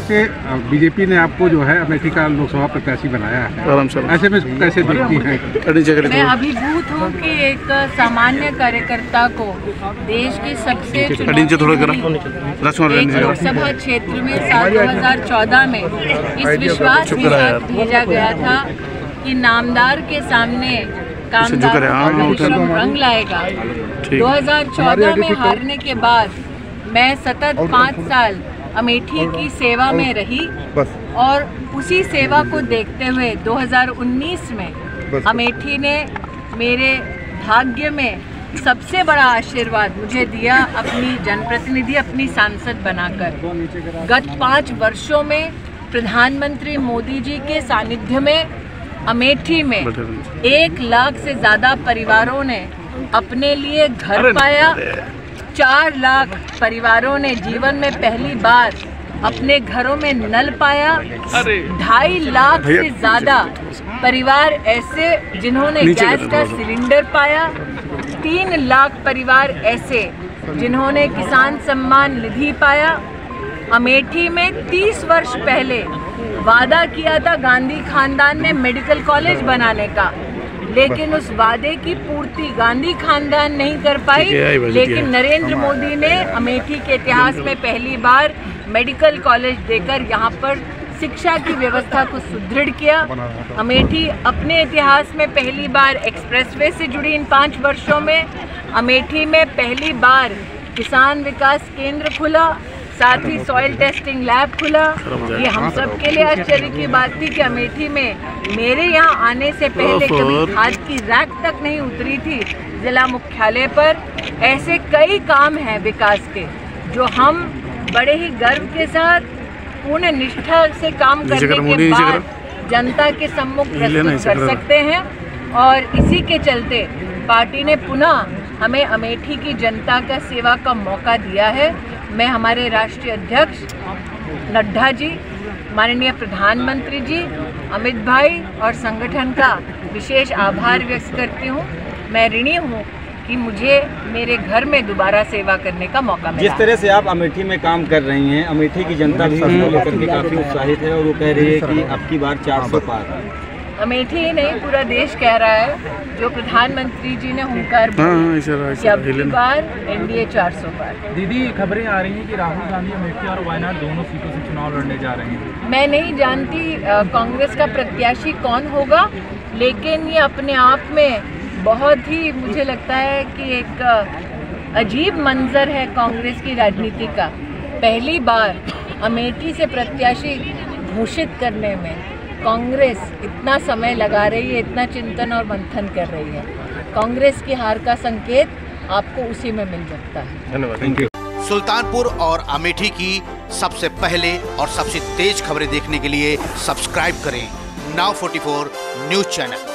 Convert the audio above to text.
से बीजेपी ने आपको जो है अमेठी का लोकसभा प्रत्याशी बनाया है, ऐसे में कैसे देखती हैं? मैं अभिभूत हूँ कि एक सामान्य कार्यकर्ता को देश की सबसे लोकसभा क्षेत्र में साल 2014 में इस विश्वास के साथ भेजा गया था कि नामदार के सामने कामदार का परिश्रम रंग लाएगा। 2014 में हारने के बाद मैं सतत 5 साल अमेठी की सेवा में रही और उसी सेवा को देखते हुए 2019 में अमेठी ने मेरे भाग्य में सबसे बड़ा आशीर्वाद मुझे दिया, अपनी जनप्रतिनिधि, अपनी सांसद बनाकर। गत 5 वर्षों में प्रधानमंत्री मोदी जी के सानिध्य में अमेठी में 1 लाख से ज़्यादा परिवारों ने अपने लिए घर पाया। 4 लाख परिवारों ने जीवन में पहली बार अपने घरों में नल पाया। 2.5 लाख से ज़्यादा परिवार ऐसे जिन्होंने गैस का सिलेंडर पाया। 3 लाख परिवार ऐसे जिन्होंने किसान सम्मान निधि पाया। अमेठी में 30 वर्ष पहले वादा किया था गांधी खानदान ने मेडिकल कॉलेज बनाने का, लेकिन उस वादे की पूर्ति गांधी खानदान नहीं कर पाई। लेकिन नरेंद्र मोदी ने अमेठी के इतिहास में पहली बार मेडिकल कॉलेज देकर यहाँ पर शिक्षा की व्यवस्था को सुदृढ़ किया। अमेठी अपने इतिहास में पहली बार एक्सप्रेसवे से जुड़ी इन 5 वर्षों में। अमेठी में पहली बार किसान विकास केंद्र खुला, साथ ही सॉइल टेस्टिंग लैब खुला। ये हम सब के लिए आश्चर्य की बात थी कि अमेठी में मेरे यहाँ आने से पहले कभी खाद की रैक तक नहीं उतरी थी जिला मुख्यालय पर। ऐसे कई काम हैं विकास के जो हम बड़े ही गर्व के साथ पूर्ण निष्ठा से काम करने के बाद जनता के सम्मुख प्रस्तुत कर सकते हैं। और इसी के चलते पार्टी ने पुनः हमें अमेठी की जनता का सेवा का मौका दिया है। मैं हमारे राष्ट्रीय अध्यक्ष नड्डा जी, माननीय प्रधानमंत्री जी, अमित भाई और संगठन का विशेष आभार व्यक्त करती हूँ। मैं ऋणी हूँ कि मुझे मेरे घर में दोबारा सेवा करने का मौका मिला। जिस तरह से आप अमेठी में काम कर रही हैं, अमेठी की जनता भी इसको लेकर के काफ़ी उत्साहित है और वो कह रही है कि आपकी बार 400 पार। अमेठी ही नहीं, पूरा देश कह रहा है, जो प्रधानमंत्री जी ने हुंकार कि अब की बार एनडीए 400 पार। दीदी, खबरें आ रही हैं कि राहुल गांधी अमेठी और वायनाड दोनों सीटों से चुनाव लड़ने जा रहे हैं। मैं नहीं जानती कांग्रेस का प्रत्याशी कौन होगा, लेकिन ये अपने आप में बहुत ही मुझे लगता है कि एक अजीब मंजर है कांग्रेस की राजनीति का। पहली बार अमेठी से प्रत्याशी घोषित करने में कांग्रेस इतना समय लगा रही है, इतना चिंतन और मंथन कर रही है। कांग्रेस की हार का संकेत आपको उसी में मिल सकता है। धन्यवाद। सुल्तानपुर और अमेठी की सबसे पहले और सबसे तेज खबरें देखने के लिए सब्सक्राइब करें Now 44 न्यूज चैनल।